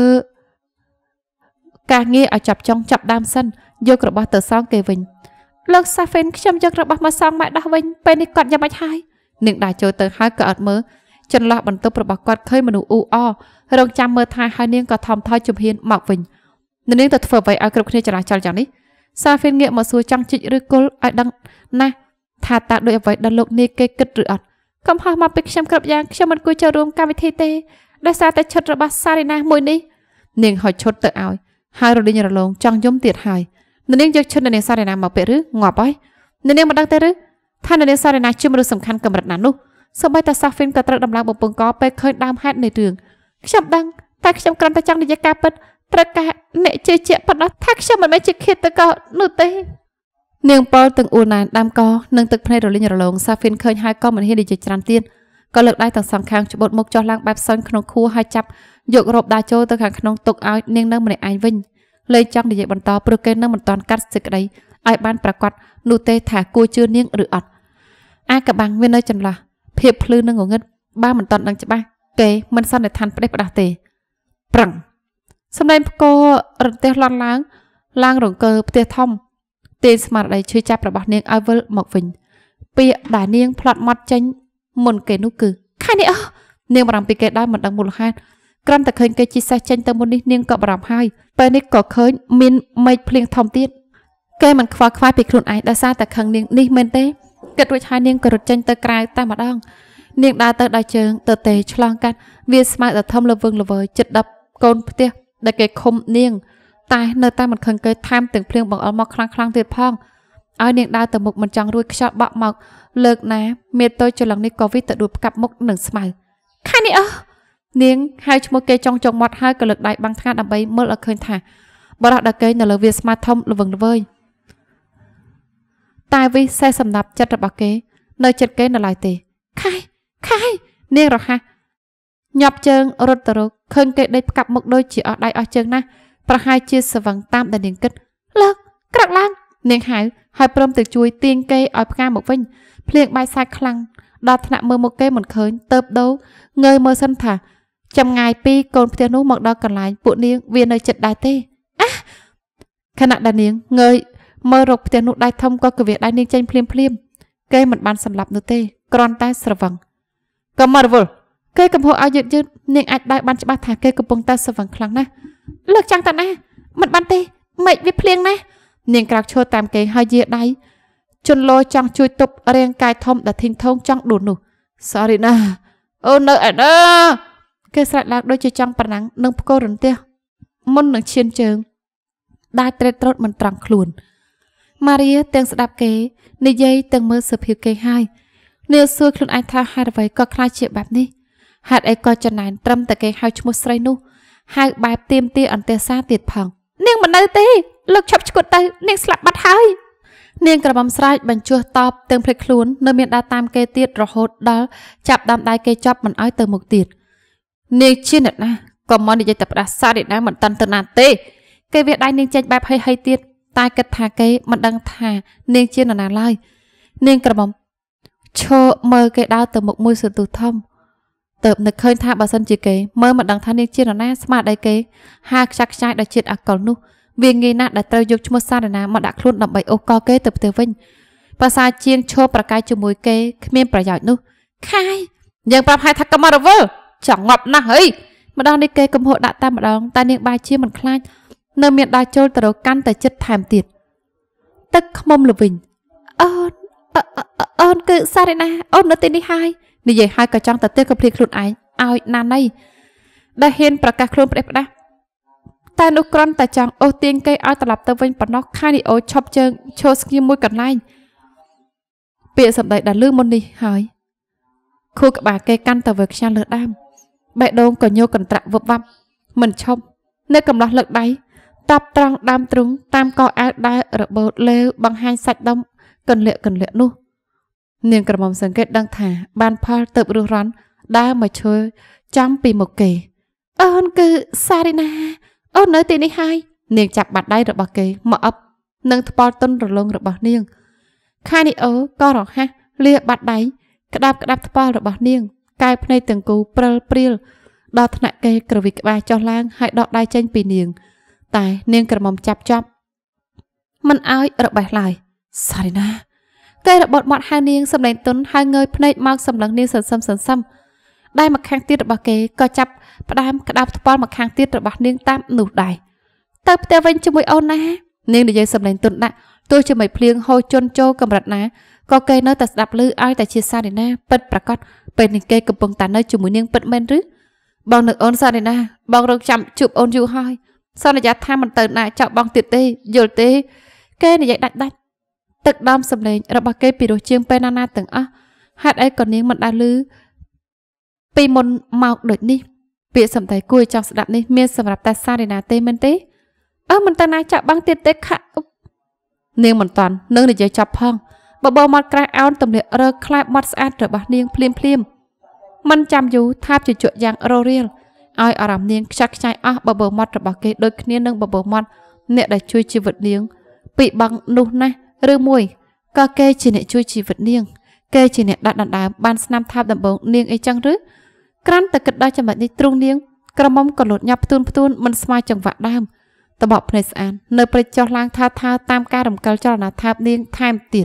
ការងារឲ្យចាប់ចុងចាប់ដើមសិនយករបស់ទៅសងគេវិញលោកសាហ្វេនខ្ញុំយករបស់មកសងម៉ែដោះវិញពេលនេះគាត់យ៉ាងម៉េចហើយនាងដើរចូលទៅហើយក៏អត់មើលចន្លោះបន្ទប់របស់គាត់ឃើញមនុស្សអ៊ូអរងចាំមើលថាហើយនាងក៏ថមថយជំហានមកវិញនាងទៅធ្វើអ្វីឲ្យគ្រប់គ្នាចរាចរយ៉ាងនេះសាហ្វេនងាកមកសួរចង់ជីកឬគល់ឲ្យដឹងណាស់ថាតើដោយអ្វីដែលលោកនាយគេគិតឬអត់កំហុសមកពីខ្ញុំគ្រប់យ៉ាងខ្ញុំមិនគួរចូលរួមកម្មវិធីទេដោយសារតែឈុតរបស់សារីណាមួយនេះនាងហុចឈុតទៅឲ្យហើយរលីងរលោងចង់យំទៀតហើយនាងយកឈុតនាងសារីណាមកពាក់ឬងាប់ហើយនាងមិនដឹងទេឬថានាងសារីណាជាមនុស្សសំខាន់កម្រិតណានោះសូម្បីតែសាហ្វេនក៏ត្រូវដំឡើងបំពង់កពេលឃើញដើមហេតុនៃរឿងខ្ញុំដឹងតែខ្ញុំគ្រាន់តែចង់និយាយការពិតត្រូវការអ្នកជឿជាក់ប៉ុណ្ណោះថាខ្ញុំមិនមែនជាឃាតករនោះទេនាងពលទាំងអ៊ូណានដាំកនិងទឹកភ្នែករលីងរលោងសាហ្វេនឃើញហើយក៏មិនហ៊ាននិយាយច្រើនទៀតក៏លើកដៃទាំងសងខាងច្បូតមុខចុះឡើងបែបសន់ក្នុងខួរហើយចាប់យករ៉ូបដាចូលទៅខាងក្នុងទុកឲ្យនាងនៅម្នាក់ឯងវិញលេចចង់និយាយបន្តព្រោះគេនៅមិនតាន់កាត់សេចក្តីឲ្យបានប្រកាសនោះទេថាគួរជឿនាងឬអត់អាកបាំងវានៅចន្លោះភាពភ្លឺនិងងងឹតបើមិនតាន់ដឹងច្បាស់គេមិនសន្និដ្ឋានផ្ដេសផ្ដាស់ទេប្រឹងសម្ដែងផ្គររន្ទះលន់ឡើងឡើងរង្គើផ្ទះធំទេស្មារតីឈឺចាប់របស់នាងឲ្យវិលមកវិញពាក្យដែលនាងផ្លត់មាត់ចេញមុនគេនោះគឺខែនេះអើនាងបារម្ភពីគេដែរមិនដឹងមូលហេតុគ្រាន់តែឃើញគេជិះសេះចេញទៅមុននេះនាងក៏បារម្ភហើយពេលនេះក៏ឃើញមានមេឃភ្លៀងធំទៀតគេមិនខ្វល់ខ្វាយពីខ្លួនឯងដោយសារតែខឹងនាងនេះមែនទេគិតរួចហើយនាងក៏រត់ចេញទៅក្រៅតែម្ដងនាងដើរទៅដល់ជើងទៅទេឆ្លងកាត់វាស្មៅដ៏ធំល្វឹងល្វើយជិតដប់កូនផ្ទះដែលគេឃុំនាងតែនៅតែមិនឃើញគេថែមទាំងភ្លៀងបង្អុរមកខ្លាំងខ្លាំងទៀតផងឲ្យនាងដើរទៅមុខមិនចង់រួចខ្យល់បក់មកលើកណាមេតូចចលឹងនេះក៏វិតទៅដួលផ្កាប់មុខនឹងស្មៅខានេះអើនាងហៅឈ្មោះគេចង់ចង់មាត់ហើយក៏លើកដៃបាំងថ្ងាដើម្បីមើលឲ្យឃើញថាបរោះដល់គេនៅលើវាស្មៅធំល្វឹងល្វើយតែវិសេសសម្រាប់ចិត្តរបស់គេនៅចិត្តគេនៅឡើយទេខែខែនាងរហ័សញាប់ជើងរត់ទៅរកឃើញគេដេកផ្កាប់មុខដូចជាអស់ដៃអស់ជើងណាស់ប្រហែលជាស្វឹងតាមដែលនាងគិតលើកក្រឹកឡើងនាងហៅហើយព្រមទាំងជួយទាញគេឲ្យផ្កាមកវិញភ្លៀងបាយសាច់ខ្លាំងដល់ថ្នាក់មើលមុខគេមិនឃើញទៅបដូរងើយមើលសិនថាចម្ងាយពីកូនផ្ទះនោះមកដល់កន្លែងពួកនាងវានៅចិត្តដែរទេអះខណៈដែលនាងងើយមើលរកផ្ទះនោះដៃធំក៏គវាដៃនាងចេញភ្លាមភ្លាមគេមិនបានសម្លាប់នោះទេគ្រាន់តែស្រវឹងក៏មករវល់គេកំពុងឲ្យយឺតយឺតនាងអាចដៃបានច្បាស់ថាគេកំពុងតែស្រវឹងខ្លាំងណាស់លើកចាំងតាណាមិនបានទេមេឃវាភ្លៀងណាស់នាងក្រោកឈរតាមគេហើយយាដៃជន់លោចង់ជួយទប់រាងកាយធំដែលធីងថងចង់ដួលនោះ sorry ណាអូននៅឯណាគេស្រែកឡើងដូចជាចង់ប្រណាំងនឹងផ្គររន្ទះមុននឹងឈានជើងដាច់ត្រេតត្រោតមិនត្រង់ខ្លួនម៉ារីទាំងស្ដាប់គេនិយាយទាំងមើលសភាពគេហើយនាងសួរខ្លួនឯងថាហេតុអ្វីក៏ខ្លាចជាបែបនេះហេតុអីក៏ចំណែនត្រឹមតែគេហៅឈ្មោះស្រីនោះហៅបែបទៀមទាអន្តេសាទៀតផងនាងមិននៅទេលោកឈប់ឈួតទៅនាងស្លាប់បាត់ហើយនាងក្រមុំស្រែកបញ្ជោះតបទាំងភ្លេចខ្លួននៅមានដើរតាមគេទៀតរហូតដល់ចាប់ដើមដៃគេចាប់មិនឲ្យទៅមុខទៀតនាងជាអ្នកណាក៏មកនិយាយតែផ្ដាសារីណាមិនតាន់ទៅណាទេគេវាដៃនាងចេញបែបហីហីទៀតតែគិតថាគេមិនដឹងថានាងជានរណាឡើយនាងក្រមុំឈរមើលគេដើរទៅមុខមួយសន្ទុះធំទៅនឹកឃើញថាបើសិនជាគេមើលមិនដឹងថានាងជានរណាស្មារតីគេហាខ្ចាក់ខ្ចាយដល់ជាតិអកុលនោះវាងាយណាស់ដែលត្រូវយកឈ្មោះសារណាមកដាក់ខ្លួនដើម្បីអូសកគេទៅផ្ទះវិញភាសាជាងឈរប្រកាយជាមួយគេគ្មានប្រយោជន៍នោះខាយយើងប្រាប់ឲ្យថាកុំរវល់ចង់ងាប់ណាស់ហីម្ដងនេះគេកំហុសដាក់តែម្ដងតែនាងបាយជាមិនខ្លាចនៅមានដើរចូលទៅរកកាន់តែចិត្តថែមទៀតទឹកខ្មុំល្វិញអូនអូនគឺសារណាអូននៅទីនេះហើយនិយាយហើយក៏ចង់ទៅទៀតក៏ភ្លៀងខ្លួនឯងឲ្យណាណៃដែលហ៊ានប្រកាសខ្លួនផ្ដេសផ្ដាស់តែនោះគ្រាន់តែចង់អូសទាញគេឲ្យត្រឡប់ទៅវិញប៉ុណ្ណោះខានីអូឈប់ជើងឈរស្ងៀមមួយកន្លែងពាក្យសម្ដីដែលលឺមុននេះហើយខួរក្បាលគេកាន់តែវើខ្ញាល់លើដើមបេះដូងក៏ញោកកន្ត្រាក់វឹបវ៉ាប់មិនឈប់នៅកំឡោះលើកដៃតបត្រង់ដើមទ្រូងតាមកអាវដែលរបូតលេវបង្ហាញសាច់ដុំកន្លាក់កន្លាក់នោះនាងក្រមុំសង្កេតដឹងថាបានផលទៅរស់រន់ដើរមកជួយចំពីមុខគេអូនគឺសារីណាអូននៅទីនេះហើយនាងចាប់បាត់ដៃរបស់គេមកអឹបនឹងថ្ពាល់ទុនរលងរបស់នាងខានីអូក៏រហ័សលាបាត់ដៃក្តាប់ក្តាប់ថ្ពាល់របស់នាងកែភ្នែកទាំងគូព្រិលព្រាលដល់ថ្នាក់គេក្រវិកក្បាលចុះឡើងហើយដកដៃចេញពីនាងតែនាងក្រមុំចាប់ចាប់មិនអោយរបេះឡើយសារីណាគេរបត់មាត់ហៅនាងសម្លេងទុនហើយងើយភ្នែកមកសម្លឹងនាងសន្សឹមសន្សឹមដៃមកខាងទៀតរបស់គេក៏ចាប់ផ្ដើមក្តាប់ថ្ពាល់មកខាងទៀតរបស់នាងតាមនោះដែរទៅផ្ទះវិញជាមួយអូនណានាងនិយាយសម្លេងទុនដាក់ទោះជាមិនភ្លៀងហូរជន់ចូលកម្រិតណាក៏គេនៅតែស្ដាប់ឮឲ្យតែជាសារីណាពិតប្រាកដពេលនេះគេកំពុងតែនៅជាមួយនាងពិតមែនឬបងនឹកអូនសារីណាបងរកចាំជួបអូនយូរហើយសន្យាថាមិនទៅណាចោលបងទៀតទេយល់ទេគេនិយាយដាច់ដាច់ទឹកដមសម្លេងរបស់គេពីរោះជាងពេលណាណាទាំងអស់ហេតុអីក៏នាងមិនដែលឮពីមុនមកដូចនេះពាក្យសម្ដីគួរចង់ស្ដាប់នេះមានសម្រាប់តែសារីណាទេមែនទេអើមិនទៅណាចោលបងទៀតទេខៈនាងមិនតាន់នឹងនិយាយចាប់ផងបបោមាត់ក្រាស់អោនទម្លាក់រើខ្លែបមាត់ស្អាតរបស់នាងភ្លាមភ្លាមមិនចាំយូរថាបជជក់យ៉ាងររៀលឲ្យអារម្មណ៍នាងខ្ចាស់ខ្ចាយអស់បបោមាត់របស់គេដូចគ្នានឹងបបោមាត់អ្នកដែលជួយជីវិតនាងពីបងនោះណាឬមួយក៏គេជាអ្នកជួយជីវិតនាងគេជាអ្នកដាក់ដណ្ដើមបានស្នាមថាបដំបងនាងអីចឹងឬក្រាន់តែគិតដល់ចំណុចនេះទ្រូងនាងក្រមុំក៏លូតញាប់ផ្ទួនផ្ទួនមិនស្មើចង្វាក់ដើមតបភ្នែកស្អាតនៅព្រៃចុះឡើងថាថាតាមការរំកិលចលនាថាបនាងថែមទៀត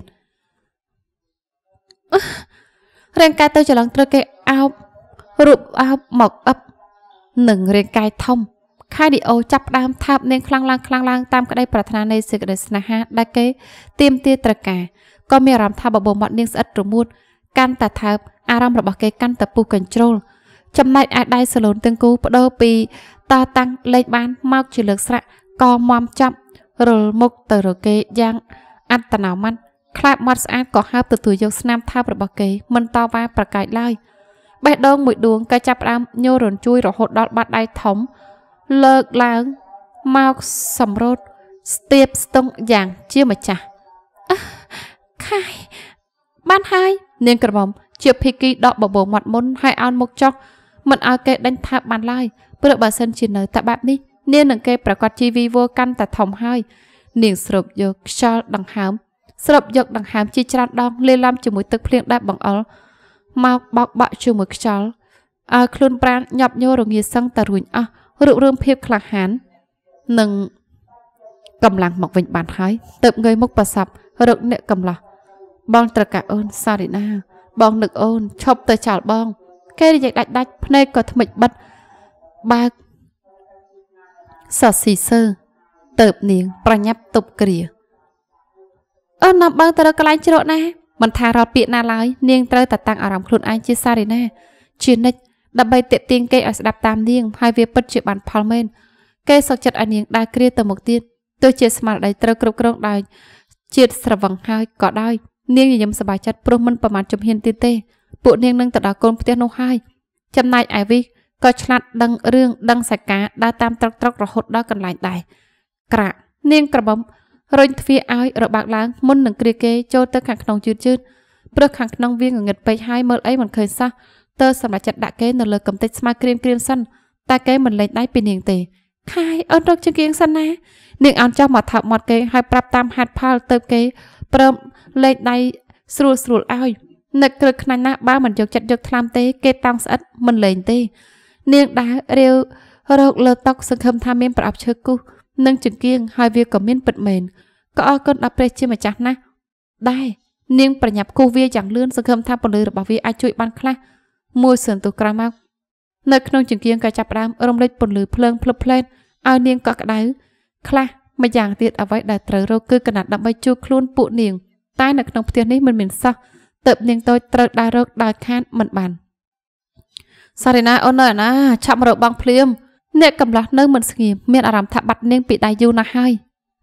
រាងកាយទៅចលងត្រូវគេអោបរូបអោបមកអឹបនឹងរាងកាយធំខៃឌីអូចាប់ដើមថាបនាងខ្លាំងឡើងខ្លាំងឡើងតាមក្តីប្រាថ្នានៃសេចក្តីស្នេហាដែលគេទៀមទាត្រការក៏មានអារម្មណ៍ថាបបោមាត់នាងស្អិតរមួតកាន់តែថើបអារម្មណ៍របស់គេកាន់តែពុះកញ្ជ្រោលចំណែកឯដៃសឡូនទាំងគូបដូរពីតតាំងលេខបានមកជាលើកស្រាក់ក៏មមចាប់រលមុខទៅរកគេយ៉ាងអត្តនោម័តខ្លាបមាត់ស្អាតក៏ហើបទទួលយកស្នាមថាបរបស់គេមិនតវ៉ាប្រកែកឡើយបេះដូងមួយដួងក៏ចាប់ផ្ដើមញ័ររញ្ជួយរហូតដល់បាត់ដៃធំលើកឡើងមកសម្រូតស្ទាបស្ទង់យ៉ាងជាម្ចាស់ខាយបានហើយនាងក្រមុំជាភីគីដកបបោមាត់មុនហើយអោនមុខចុះមិនឲ្យគេដេញថាបបានឡើយព្រោះបើសិនជានៅតែបែបនេះនាងនឹងគេប្រកាសជីវីវកាន់តែធំហើយនាងស្រូបយកខ្យល់ដង្ហើមស្រូបយកដង្ហើមជាច្រើនដងលាយឡំជាមួយទឹកភ្លៀងដែលបង្អុរមកបោកបាក់ជាមួយខ្យល់ឲ្យខ្លួនប្រាណញាប់ញ័ររងាសឹងតែរួញអស់រូបរឿងភាពក្លាហាននិងកម្លាំងមកវិញបានហើយទៅងើយមុខប្រសពរកអ្នកកំឡោះបងត្រូវការអូនសារីណាបងនឹកអូនឈប់ទៅចោលបងគេនិយាយដាច់ដាច់ភ្នែកក៏ថ្មិចបិទបើកសស៊ីសើទៅនាងប្រញាប់ទប់គ្រាអូននាំបងទៅរកកន្លែងជ្រកណាមិនថារត់ពាក្យណាឡើយនាងត្រូវតែតាំងអារម្មណ៍ខ្លួនឯងជាសារីណាជានិច្ចដើម្បីទាក់ទាញគេឲ្យស្ដាប់តាមនាងហើយវាពិតជាបានផលមែនគេសុខចិត្តឲ្យនាងដើរគ្រាទៅមុខទៀតទោះជាស្មារតីត្រូវគ្រប់គ្រងដោយជាតិស្រវឹងហើយក៏ដោយនាងញញឹមសប្បាយចិត្តព្រោះមិនប្រមាណជំហានទៀតទេពួកនាងនឹងទៅដល់កូនផ្ទះនោះហើយចំណែកឯវីក៏ឆ្លាតដឹងរឿងដឹងសាច់ការដើរតាមត្រុកត្រុករហូតដល់កន្លែងដែរក្រាក់នាងក្រមុំរុញទ្វារឲ្យរបាក់ឡើងមុននឹងគ្រាគេចូលទៅខាងក្នុងជឿជឿព្រោះខាងក្នុងវាងងឹតពេកហើយមើលអីមិនឃើញសោះទៅសម្រាប់ចិត្តដាក់គេនៅលើកំទេចស្មាក្រៀមក្រៀមសិនតែគេមិនលែងដៃពីនាងទេខាយអូនរកជាគៀងសិនណានាងអោនចោះមកថាប់មាត់គេហើយប្រាប់តាមហេតុផលទៅគេព្រមលែងដៃស្រួលស្រួលឲ្យនឹកគ្រឹះខ្នាញ់ណាស់បើមិនយកចិត្តយកថ្លើមទេគេតង់ស្អិតមិនលែងទេនាងដើររាវរកលើតុសង្ឃឹមថាមានប្រអប់ឈើគូសនិងចង្គៀងហើយវាក៏មានពិតមែនក៏អរគុណដល់ព្រះជាម្ចាស់ណាស់ដែរនាងប្រញាប់គូសវាយ៉ាងលឿនសង្ឃឹមថាពលិរបស់វាអាចជួយបានខ្លះមួយសន្ទុះក្រោយមកនៅក្នុងចង្គៀងក៏ចាប់ផ្ដើមរំលេចពន្លឺភ្លើងភ្លឹបភ្លែតឲ្យនាងកក់ក្ដៅខ្លះម្យ៉ាងទៀតអ្វីដែលត្រូវរកគឺកណាត់ដើម្បីជួបខ្លួនពួកនាងតែនៅក្នុងផ្ទះនេះមិនមានសោះទៅនាងតូចត្រូវដើររកដោយខានមិនបានសារីណាអូននៅណាឆាប់មករកបងភ្លាមអ្នកកំឡោះនៅមិនស្ងៀមមានអារម្មណ៍ថាបាត់នាងពីដៃយូរណាស់ហើយទៅ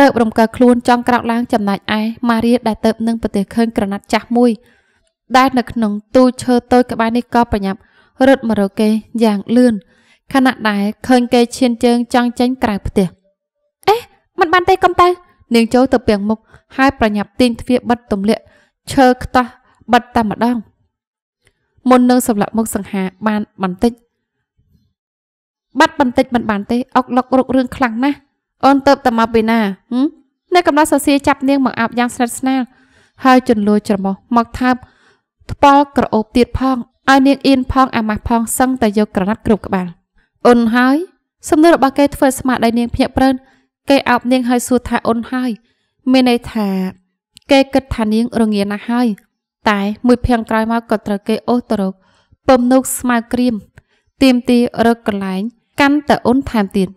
ទៅរំកើខ្លួនចង់ក្រោកឡើងចំណាច់ឯម៉ារីដែលទៅនឹងប្រទេសឃើញក្រណាត់ចាស់មួយដែលនៅក្នុងទូឈើតូចក្បែរនេះក៏ប្រញាប់រត់មករកគេយ៉ាងលឿនខណៈដែលឃើញគេឈានជើងចង់ចេញក្រៅផ្ទះអេមិនបានទេកុំទៅនាងចូលទៅពាំងមុខហើយប្រញាប់ទាញទ្វារបិទទម្លាក់ឈើខ្ទាស់បិទតែម្ដងមុននឹងសម្លាប់មុខសង្ហាបានបន្តិចបាត់បន្តិចមិនបានទេអុកឡុករុករឿងខ្លាំងណាស់អូនទៅតែមកពីណាហឹមនៅកំណត់សរសៀចាប់នាងមកអាប់យ៉ាងស្និទ្ធស្នាលហើយជន់លួយច្រមុះមកថើបថ្ពាល់ក្រអូបទៀតផងឲ្យនាងអៀនផងអាម៉ាស់ផងសឹងតែយកក្រណាត់គ្រប់ក្បាលអូនហើយសំណួររបស់គេធ្វើស្មារតីនាងភ្ញាក់ព្រើនគេអោបនាងឲ្យសួរថាអូនហើយមានន័យថាគេគិតថានាងរងាណាស់ហើយតែមួយភាំងក្រោយមកក៏ត្រូវគេអូសទៅរកពំនូកស្មៅក្រៀមទៀមទីរកកន្លែងកាន់តែអូនថែមទៀត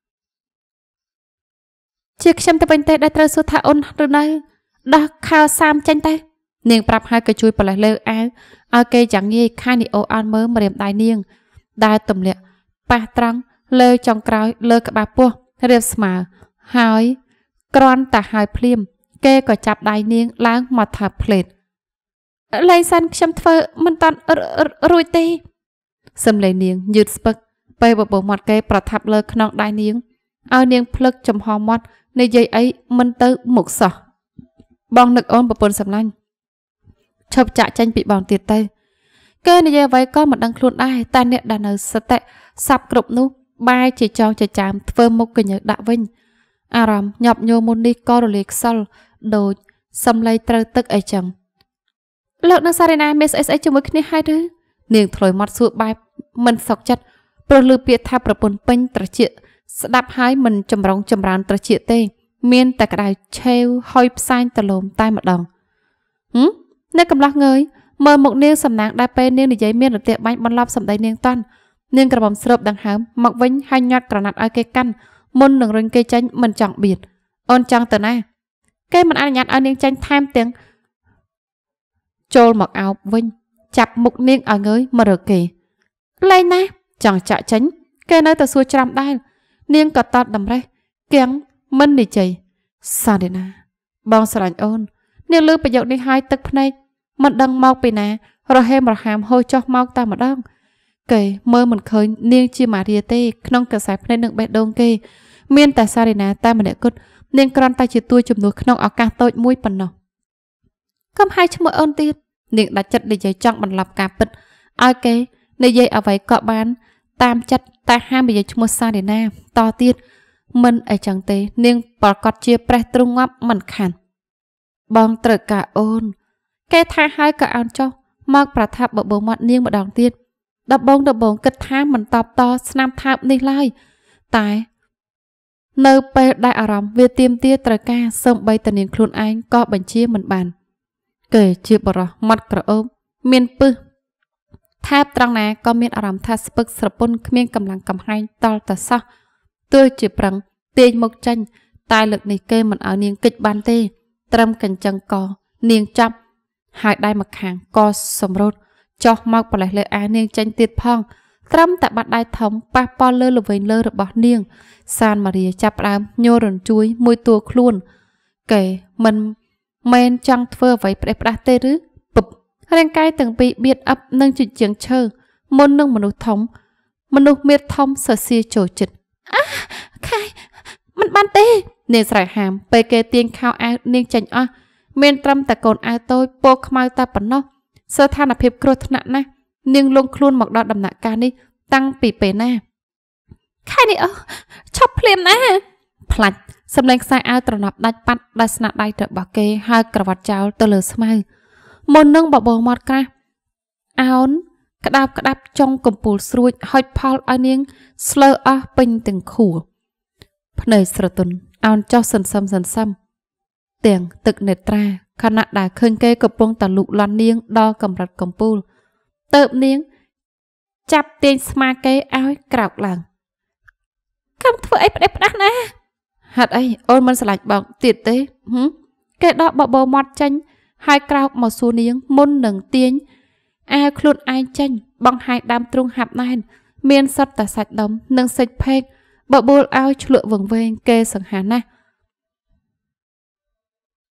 ជាខ្ញុំទៅវិញទេដែលត្រូវសួរថាអូនឬនៅដោះខោសាមចេញទៅនាងប្រាប់ឲ្យក៏ជួយប្រលេះលើអាវឲ្យគេយ៉ាងងាយខានីអូអន់មើលម្រាមដៃនាងដែលទម្លាក់ប៉ះត្រង់លើចុងក្រោយលើក្បាលពោះរៀបស្មើហើយក្រាន់តែហើយភ្លាមគេក៏ចាប់ដៃនាងឡើងមកថាផ្លេតលេងសិនខ្ញុំធ្វើមិនតាន់រួចទេសំឡេងនាងយឺតស្ពឹកពេលបបោមាត់គេប្រថាប់លើខ្នងដៃនាងឲ្យនាងភ្លឹកចំហមាត់និយាយអីមិនទៅមុខសោះបងនឹកអូនប្រពន្ធសម្លាញ់ឈប់ចាក់ចេញពីបងទៀតទៅគេនិយាយអ្វីក៏មិនដឹងខ្លួនដែរតែអ្នកដែលនៅសតិសាប់គ្រប់នោះបែរជាចងចចាមធ្វើមុខកញើដាក់វិញអារម្មណ៍ញាប់ញោមមុននេះក៏រលាយខ្សលដូចសំឡេងត្រូវទឹកអីចឹងលោកនៅសារ៉េណាមានស្អីស្អីជាមួយគ្នាហើយឬនាងធ្លុយមាត់សួរបែបមិនសុខចិត្តព្រោះឮពាក្យថាប្រពន្ធពេញត្រជាស្ដាប់ហើយមិនចម្រុងចម្រើនត្រជាទេមានតែក្តៅឆេវហុយផ្សាញតលោមតែម្ដងហឹមនៅកំឡោះងើយមើលមុខនាងសំណាងដែលពេលនាងនិយាយមានរន្ទះបាញ់បន្លប់សម្ដីនាងតាន់នាងក្រមុំស្រូបដង្ហើមមកវិញហើយញាត់ក្រណាត់ឲ្យគេកាន់មុននឹងរុញគេចាញ់មិនចង់បៀតអូនចង់ទៅណាគេមិនអនុញ្ញាតឲ្យនាងចាញ់ថែមទាំងចូលមកអោបវិញចាប់មុខនាងឲ្យងើយមករកគេលែងណាចង់ចាក់ចេញគេនៅតែសួរច្រាំដែរនាងក៏តតតម្រេះគៀងមិននិយាយសាទេណាបងស្រឡាញ់អូននាងលើប្រយោគនេះហើយទឹកភ្នែកមិនដឹងមកពីណារហេមរហាមហូរចុះមកតែម្ដងគេមើលមិនឃើញនាងជាម៉ារីទេក្នុងកសែភ្នែកនឹងបេះដូងគេមានតែសារីណាតែម្នាក់គត់នាងគ្រាន់តែជាតួជំនួសក្នុងឱកាសតូចមួយប៉ុណ្ណោះកុំហៅឈ្មោះអូនទៀតនាងដាច់ចិត្តនិយាយចង់បន្លប់ការពិតឲ្យគេនិយាយអ្វីក៏បានតាមចិត្តតែហាមនិយាយឈ្មោះសារីណាតទៀតមិនអីចឹងទេនាងប្រកាសជាប្រេះទ្រង់ងាប់មិនខានបងត្រូវការអូនគេថាហើយក៏អោនចុះមកប្រថាប់បបោមាត់នាងម្ដងទៀតដបងដបងគិតថាមិនតបតស្នាមថើបនេះឡើយតែនៅពេលដែលអារម្មណ៍វាទៀមទាត្រូវការសូម្បីតែនាងខ្លួនឯងក៏បញ្ជាមិនបានគេជាបរោះមាត់ក្រអូបមានពឹសថែបត្រង់ណាក៏មានអារម្មណ៍ថាស្ពឹកស្រពន់គ្មានកម្លាំងកំហែងតល់តែសោះទោះជាប្រឹងទាញមុខចាញ់តែលើកនេះគេមិនឲ្យនាងកិច្ចបានទេត្រឹមកញ្ចឹងកនាងចាប់ហើយដៃម្ខាងក៏សម្រូតចោះមកប្រលេះលើអានាងចេញទៀតផងត្រឹមតែបាត់ដៃធំប៉ះប៉ល់លើល្វែងលើរបស់នាងសានម៉ារីចាប់ផ្ដើមញ័ររញ្ជួយមួយតួខ្លួនគេមិនមែនចង់ធ្វើអ្វីផ្ដេសផ្ដាស់ទេឬពឹបរាងកាយទាំងពីរបៀតអឹបនឹងជញ្ជាំងឈើមុននឹងមនុស្សធំមនុស្សមៀតធំសរសៀចូលចិត្តអាខៃមិនបានទេនាងស្រែកហាមពេលគេទាញខោអាវនាងចេញអស់មានត្រឹមតែកូនអាវតូចពណ៌ខ្មៅតែប៉ុណ្ណោះស្ថានភាពគ្រោះថ្នាក់ណាស់នាងលងខ្លួនមកដល់ដំណាក់កាលនេះតាំងពីពេលណាខែនេះអូឈប់ភ្លាមណាផ្លាច់សម្លេងខ្សែអាវត្រណប់ដាច់ប៉ាត់ដោយស្នាដៃរបស់គេហើយក្រវ៉ាត់ចោលទៅលើស្មៅមុននឹងបបោមាត់ក្រាស់អោនក្តាប់ក្តាប់ចុងកំពូលស្រួចហុចផលឲ្យនាងស្លើអស់ពេញទាំងខួរភ្នែកស្រទន់អោនចុះសន្សឹមសន្សឹមទាំងទឹកនេត្រាខណៈដែលឃើញគេកំពុងតែលូកលាន់នាងដល់កម្រិតកំពូលទៅបនាងចាប់ទាញស្មាគេឲ្យក្រោកឡើងខំធ្វើអីផ្ដេសផ្ដាស់ណាហេតុអីអូនមិនស្រឡាញ់បងទៀតទេហឹមគេដកបបោមាត់ចេញហើយក្រោកមកសួរនាងមុននឹងទាញអាវខ្លួនឯងចេញបង្ហាញដើមទ្រូងហាប់ណែនមានសត្វតែសាច់ដុំនិងសាច់ផេកបបួលឲ្យឆ្លក់វង្វេងគេសង្ហាណាស់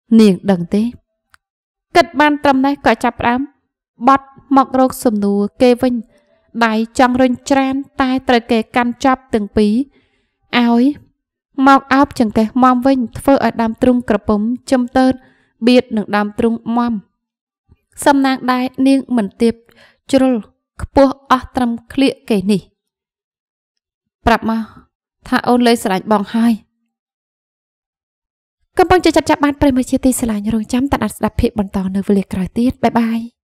niềng đằng tế cất ban trầm này có chập ám bọt mọc rốt sầm nùa kê vinh đại trong rinh tràn tai trời kề căn chập từng pí áo ấy mọc áo chẳng kề mom vinh phơi ở đám trung cờ bấm châm tơn biệt được đám trung mom xâm nàng đại niêng mình tiệp chul pua ở trầm khịa kề nỉปรับมาถ้าโอนเลยสลายบองให้กำลังจะจัดจับบ้านไปมาเชียตีสลายโรงจำตัดอัดดับเพจบนต่อในเวลากลายตีดบายบาย